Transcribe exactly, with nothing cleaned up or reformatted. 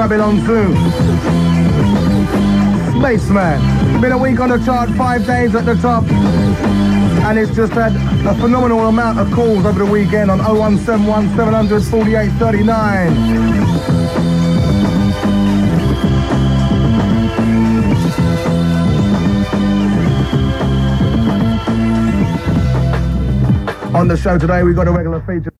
Babylon two. Spaceman. Been a week on the chart, five days at the top. And it's just had a phenomenal amount of calls over the weekend on oh one seven one, seven hundred, forty-eight thirty-nine. On the show today, we've got a regular feature.